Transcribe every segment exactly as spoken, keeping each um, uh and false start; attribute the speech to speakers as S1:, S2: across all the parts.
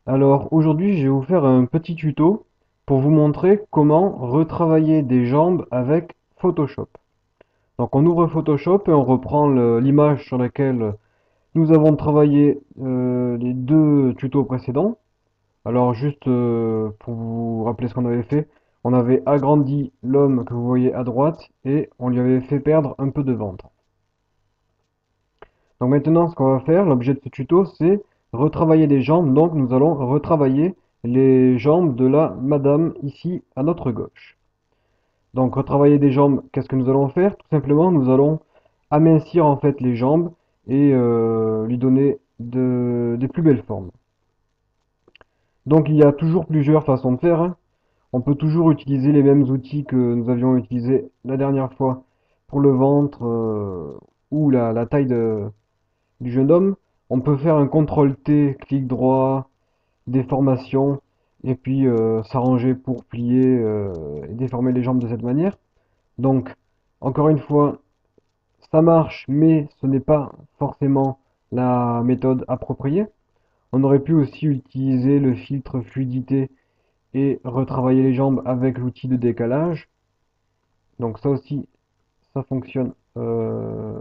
S1: Alors aujourd'hui, je vais vous faire un petit tuto pour vous montrer comment retravailler des jambes avec Photoshop. Donc on ouvre Photoshop et on reprend le- l'image sur laquelle nous avons travaillé euh, les deux tutos précédents. Alors juste euh, pour vous rappeler ce qu'on avait fait, on avait agrandi l'homme que vous voyez à droite et on lui avait fait perdre un peu de ventre. Donc maintenant, ce qu'on va faire, l'objet de ce tuto, c'est retravailler les jambes. Donc nous allons retravailler les jambes de la madame ici à notre gauche. Donc retravailler des jambes, qu'est-ce que nous allons faire? Tout simplement, nous allons amincir en fait les jambes et euh, lui donner de, des plus belles formes. Donc il y a toujours plusieurs façons de faire, hein. On peut toujours utiliser les mêmes outils que nous avions utilisés la dernière fois pour le ventre euh, ou la, la taille de, du jeune homme. On peut faire un contrôle T, clic droit, déformation, et puis euh, s'arranger pour plier euh, et déformer les jambes de cette manière. Donc, encore une fois, ça marche, mais ce n'est pas forcément la méthode appropriée. On aurait pu aussi utiliser le filtre fluidité et retravailler les jambes avec l'outil de décalage. Donc ça aussi, ça fonctionne. euh,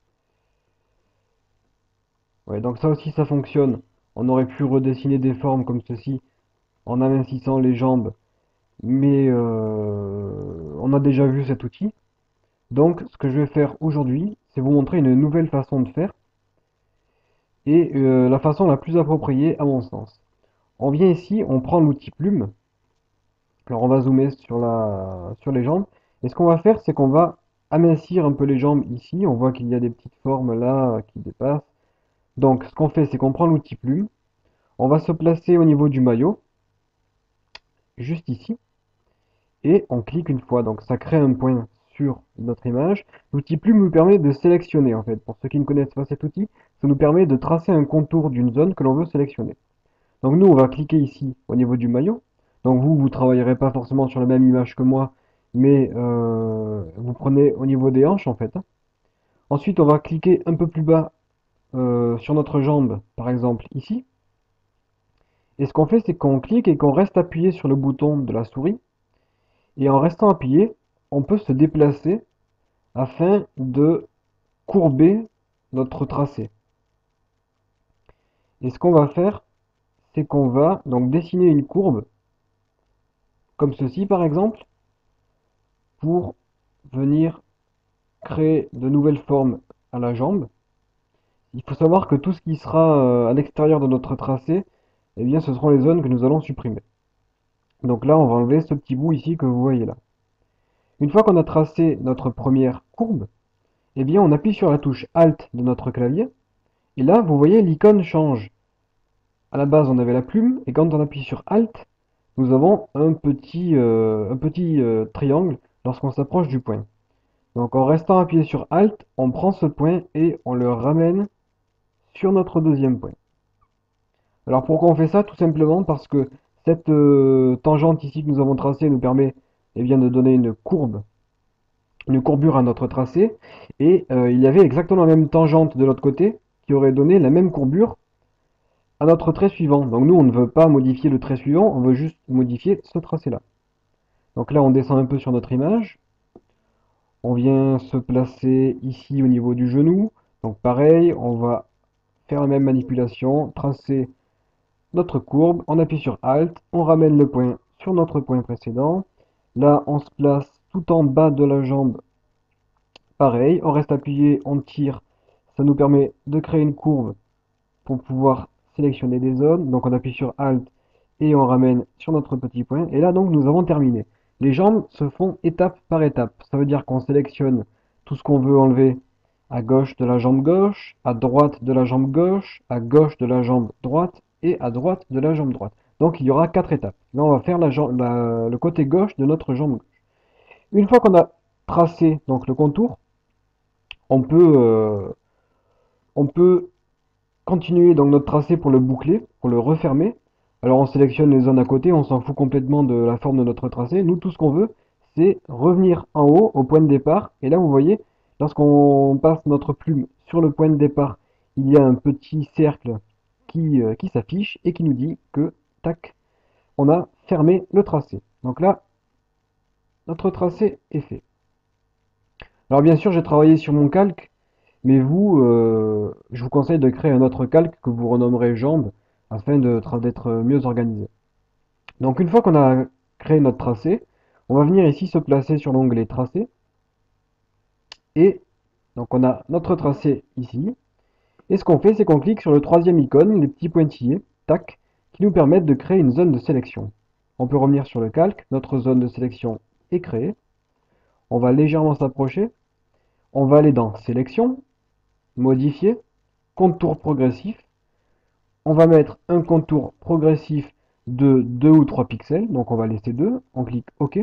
S1: Ouais, donc ça aussi, ça fonctionne. On aurait pu redessiner des formes comme ceci en amincissant les jambes, mais euh, on a déjà vu cet outil. Donc, ce que je vais faire aujourd'hui, c'est vous montrer une nouvelle façon de faire et euh, la façon la plus appropriée à mon sens. On vient ici, on prend l'outil plume. Alors, on va zoomer sur la, sur les jambes. Et ce qu'on va faire, c'est qu'on va amincir un peu les jambes ici. On voit qu'il y a des petites formes là qui dépassent. Donc, ce qu'on fait, c'est qu'on prend l'outil plume. On va se placer au niveau du maillot, juste ici. Et on clique une fois. Donc ça crée un point sur notre image. L'outil plume nous permet de sélectionner en fait. Pour ceux qui ne connaissent pas cet outil, ça nous permet de tracer un contour d'une zone que l'on veut sélectionner. Donc nous, on va cliquer ici au niveau du maillot. Donc vous, vous ne travaillerez pas forcément sur la même image que moi, mais euh, vous prenez au niveau des hanches en fait, hein. Ensuite, on va cliquer un peu plus bas euh, sur notre jambe, par exemple ici. Et ce qu'on fait, c'est qu'on clique et qu'on reste appuyé sur le bouton de la souris. Et en restant appuyé, on peut se déplacer afin de courber notre tracé. Et ce qu'on va faire, c'est qu'on va donc dessiner une courbe, comme ceci par exemple, pour venir créer de nouvelles formes à la jambe. Il faut savoir que tout ce qui sera euh, à l'extérieur de notre tracé, eh bien, ce seront les zones que nous allons supprimer. Donc là, on va enlever ce petit bout ici que vous voyez là. Une fois qu'on a tracé notre première courbe, eh bien, on appuie sur la touche Alt de notre clavier. Et là, vous voyez, l'icône change. À la base, on avait la plume, et quand on appuie sur Alt, nous avons un petit, euh, un petit euh, triangle lorsqu'on s'approche du point. Donc en restant appuyé sur Alt, on prend ce point et on le ramène sur notre deuxième point. Alors pourquoi on fait ça? Tout simplement parce que cette euh, tangente ici que nous avons tracée nous permet eh bien, de donner une courbe, une courbure à notre tracé. Et euh, il y avait exactement la même tangente de l'autre côté qui aurait donné la même courbure à notre trait suivant. Donc nous, on ne veut pas modifier le trait suivant, on veut juste modifier ce tracé-là. Donc là, on descend un peu sur notre image. On vient se placer ici au niveau du genou. Donc pareil, on va faire la même manipulation, tracer notre courbe, on appuie sur Alt, on ramène le point sur notre point précédent. Là, on se place tout en bas de la jambe. Pareil, on reste appuyé, on tire. Ça nous permet de créer une courbe pour pouvoir sélectionner des zones. Donc on appuie sur Alt et on ramène sur notre petit point. Et là donc nous avons terminé. Les jambes se font étape par étape. Ça veut dire qu'on sélectionne tout ce qu'on veut enlever à gauche de la jambe gauche, à droite de la jambe gauche, à gauche de la jambe droite et à droite de la jambe droite. Donc il y aura quatre étapes. Là on va faire la jambe, la- le côté gauche de notre jambe gauche. Une fois qu'on a tracé donc le contour, on peut, euh, on peut continuer donc notre tracé pour le boucler, pour le refermer. Alors on sélectionne les zones à côté, on s'en fout complètement de la forme de notre tracé. Nous, tout ce qu'on veut, c'est revenir en haut au point de départ. Et là, vous voyez, lorsqu'on passe notre plume sur le point de départ, il y a un petit cercle qui, euh, qui s'affiche et qui nous dit que, tac, on a fermé le tracé. Donc là, notre tracé est fait. Alors bien sûr, j'ai travaillé sur mon calque, mais vous, euh, je vous conseille de créer un autre calque que vous renommerez jambes afin de tra- d'être mieux organisé. Donc une fois qu'on a créé notre tracé, on va venir ici se placer sur l'onglet tracé et donc on a notre tracé ici. Et ce qu'on fait, c'est qu'on clique sur le troisième icône, les petits pointillés, tac, qui nous permettent de créer une zone de sélection. On peut revenir sur le calque, notre zone de sélection est créée. On va légèrement s'approcher. On va aller dans Sélection, Modifier, Contour progressif. On va mettre un contour progressif de deux ou trois pixels, donc on va laisser deux. On clique OK.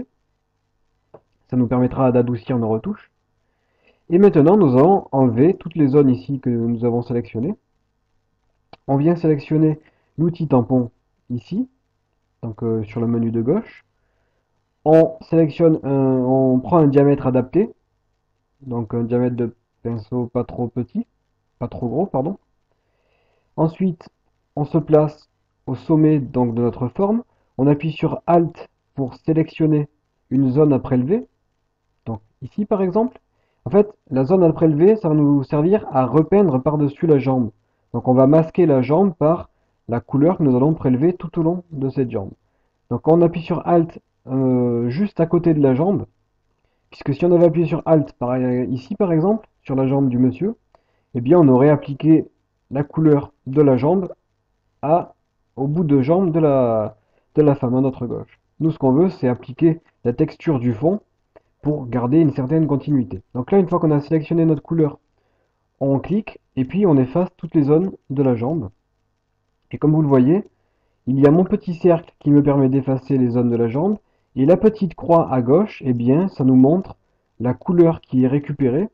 S1: Ça nous permettra d'adoucir nos retouches. Et maintenant, nous allons enlever toutes les zones ici que nous avons sélectionnées. On vient sélectionner l'outil tampon ici, donc euh, sur le menu de gauche. On sélectionne, un, on prend un diamètre adapté, donc un diamètre de pinceau pas trop petit, pas trop gros, pardon. Ensuite, on se place au sommet donc de notre forme. On appuie sur Alt pour sélectionner une zone à prélever. Donc ici par exemple. En fait, la zone à prélever, ça va nous servir à repeindre par-dessus la jambe. Donc on va masquer la jambe par la couleur que nous allons prélever tout au long de cette jambe. Donc on appuie sur Alt euh, juste à côté de la jambe, puisque si on avait appuyé sur Alt par, ici par exemple, sur la jambe du monsieur, eh bien on aurait appliqué la couleur de la jambe à, au bout de jambe de la, de la femme à notre gauche. Nous, ce qu'on veut, c'est appliquer la texture du fond pour garder une certaine continuité. Donc là, une fois qu'on a sélectionné notre couleur, on clique et puis on efface toutes les zones de la jambe. Et comme vous le voyez, il y a mon petit cercle qui me permet d'effacer les zones de la jambe. Et la petite croix à gauche, eh bien, ça nous montre la couleur qui est récupérée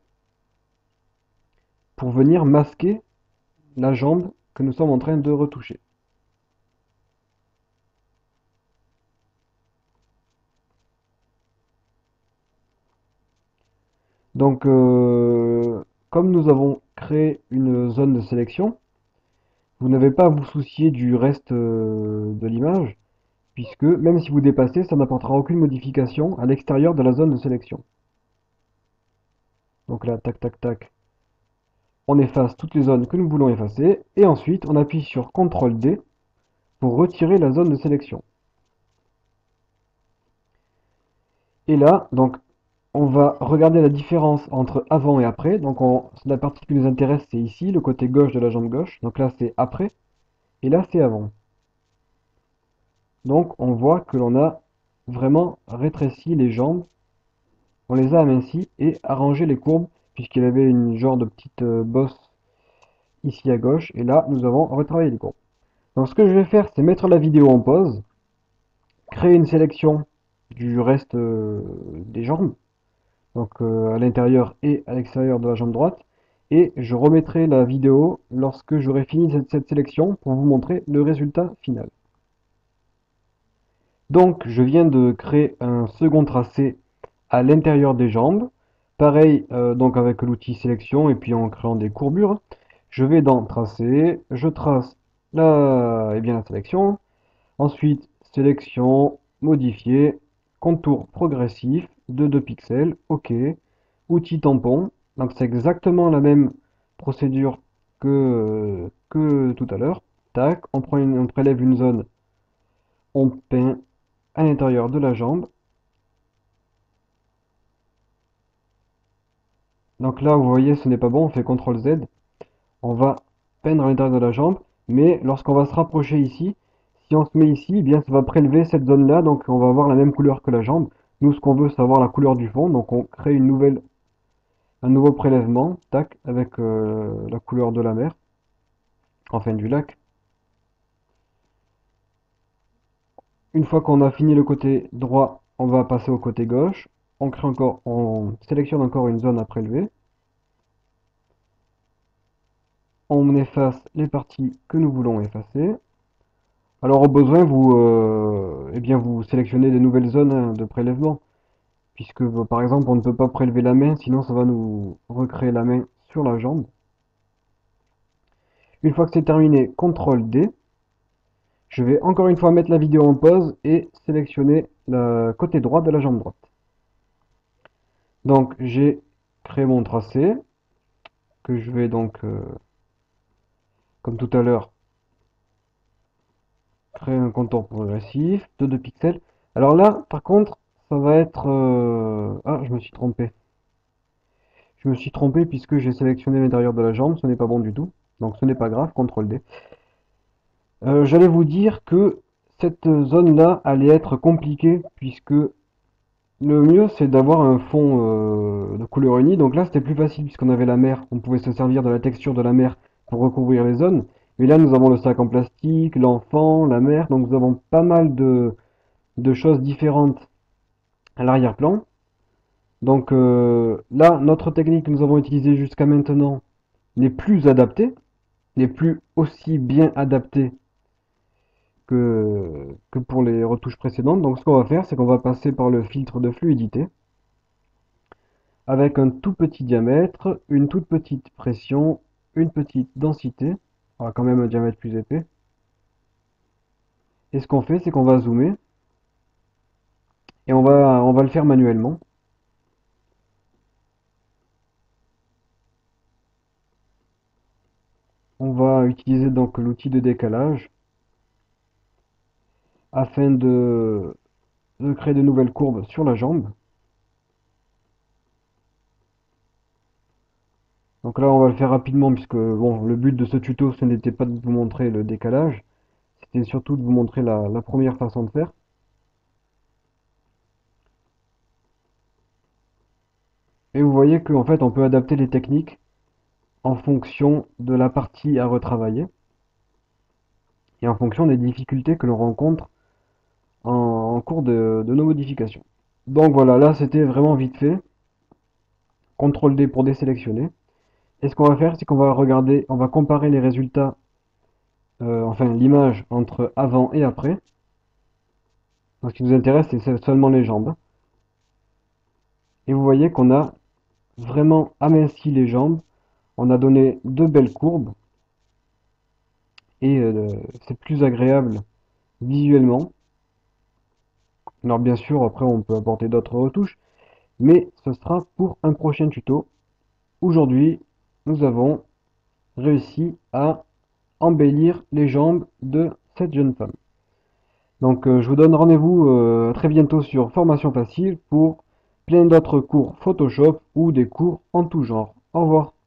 S1: pour venir masquer la jambe que nous sommes en train de retoucher. Donc, euh, comme nous avons créé une zone de sélection, vous n'avez pas à vous soucier du reste euh, de l'image, puisque même si vous dépassez, ça n'apportera aucune modification à l'extérieur de la zone de sélection. Donc là, tac, tac, tac, on efface toutes les zones que nous voulons effacer, et ensuite on appuie sur contrôle D pour retirer la zone de sélection. Et là, donc, on va regarder la différence entre avant et après. Donc on, la partie qui nous intéresse, c'est ici, le côté gauche de la jambe gauche. Donc là, c'est après, et là, c'est avant. Donc on voit que l'on a vraiment rétréci les jambes, on les a amincies et arrangé les courbes, puisqu'il avait une genre de petite euh, bosse ici à gauche, et là, nous avons retravaillé les courbes. Donc ce que je vais faire, c'est mettre la vidéo en pause, créer une sélection du reste euh, des jambes, donc euh, à l'intérieur et à l'extérieur de la jambe droite, et je remettrai la vidéo lorsque j'aurai fini cette, cette sélection pour vous montrer le résultat final. Donc je viens de créer un second tracé à l'intérieur des jambes, pareil euh, donc avec l'outil sélection et puis en créant des courbures. Je vais dans tracé, je trace la, eh bien, la sélection, ensuite sélection, modifier, contour progressif de deux pixels, ok, outil tampon, donc c'est exactement la même procédure que, que tout à l'heure. Tac, on, prend une- on prélève une zone, on peint à l'intérieur de la jambe. Donc là, vous voyez, ce n'est pas bon, on fait contrôle Z. On va peindre à l'intérieur de la jambe, mais lorsqu'on va se rapprocher ici, si on se met ici, eh bien ça va prélever cette zone-là, donc on va avoir la même couleur que la jambe. Nous, ce qu'on veut, c'est avoir la couleur du fond, donc on crée une nouvelle, un nouveau prélèvement, tac, avec euh, la couleur de la mer, enfin du lac. Une fois qu'on a fini le côté droit, on va passer au côté gauche. On crée encore, on sélectionne encore une zone à prélever. On efface les parties que nous voulons effacer. Alors au besoin, vous, euh, eh bien, vous sélectionnez de nouvelles zones hein, de prélèvement, puisque bah, par exemple on ne peut pas prélever la main, sinon ça va nous recréer la main sur la jambe. Une fois que c'est terminé, contrôle D. Je vais encore une fois mettre la vidéo en pause et sélectionner le côté droit de la jambe droite. Donc j'ai créé mon tracé, que je vais donc, euh, comme tout à l'heure, créer un contour progressif de deux pixels. Alors là, par contre, ça va être... euh, Ah, je me suis trompé. Je me suis trompé puisque j'ai sélectionné l'intérieur de la jambe, ce n'est pas bon du tout. Donc ce n'est pas grave, contrôle D. Euh, j'allais vous dire que cette zone-là allait être compliquée puisque le mieux c'est d'avoir un fond euh, de couleur unie. Donc là c'était plus facile puisqu'on avait la mer, on pouvait se servir de la texture de la mer pour recouvrir les zones. Mais là nous avons le sac en plastique, l'enfant, la mer, donc nous avons pas mal de, de choses différentes à l'arrière-plan. Donc euh, là notre technique que nous avons utilisée jusqu'à maintenant n'est plus adaptée, n'est plus aussi bien adaptée que, que pour les retouches précédentes. Donc ce qu'on va faire, c'est qu'on va passer par le filtre de fluidité avec un tout petit diamètre, une toute petite pression, une petite densité. On va quand même un diamètre plus épais. Et ce qu'on fait, c'est qu'on va zoomer et on va, on va le faire manuellement. On va utiliser donc l'outil de décalage afin de, de créer de nouvelles courbes sur la jambe. Donc là, on va le faire rapidement puisque bon, le but de ce tuto, ce n'était pas de vous montrer le décalage, c'était surtout de vous montrer la, la première façon de faire. Et vous voyez qu'en fait, on peut adapter les techniques en fonction de la partie à retravailler et en fonction des difficultés que l'on rencontre en, en cours de, de nos modifications. Donc voilà, là c'était vraiment vite fait. contrôle D pour désélectionner. Et ce qu'on va faire, c'est qu'on va regarder, on va comparer les résultats, euh, enfin l'image entre avant et après. Donc, ce qui nous intéresse, c'est seulement les jambes. Et vous voyez qu'on a vraiment aminci les jambes. On a donné deux belles courbes et euh, c'est plus agréable visuellement. Alors bien sûr, après on peut apporter d'autres retouches, mais ce sera pour un prochain tuto. Aujourd'hui, nous avons réussi à embellir les jambes de cette jeune femme. Donc euh, je vous donne rendez-vous euh, très bientôt sur Formation Facile pour plein d'autres cours Photoshop ou des cours en tout genre. Au revoir.